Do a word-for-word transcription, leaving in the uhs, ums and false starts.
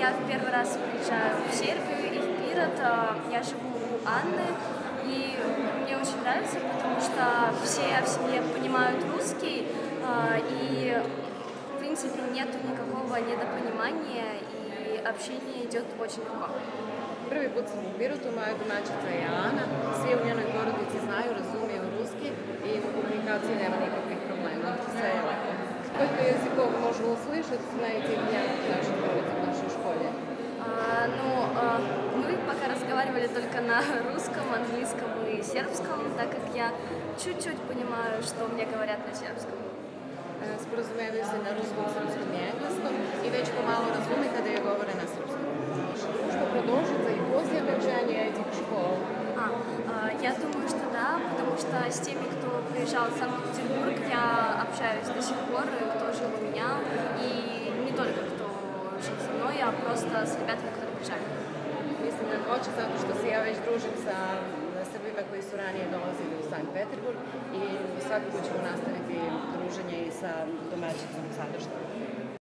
я в первый раз приезжаю в Сербию и в Пирот. Я живу у Анны, и мне очень нравится, потому что все в семье понимают русский, и, в принципе, нету никакого недопонимания, и общение идет очень легко. Prvi put sam u Pirotu, moja domaćica je Ana, svi u njenoj porodici znaju, razumiju ruski i u komunikaciji nema nikakvih problema, sve je lepo. Koliko jezikov možemo услышать, знаете, где в нашей школе, в нашей школе? А, ну, а, мы пока разговаривали только на русском, английском и сербском, так как я чуть-чуть понимаю, что мне говорят на сербском. Sporazumevaju se na ruskom, srpskom i engleskom i već pomalo razume kada je govore na srpskom. Что продолжится и после окончания этих школ? А, а, я думаю, что да, потому что с теми, кто приезжал в Санкт-Петербург, я общаюсь до сих пор, кто жил у меня, и не только кто жил со mной, а просто с ребятами, которые приезжали. Mislim da hoće zato što se ja već družim sa Srbima koji su ranije dolazili u Sankt Peterburg i svakako ćemo nastaviti druženje i sa domaćicom sadašnjom.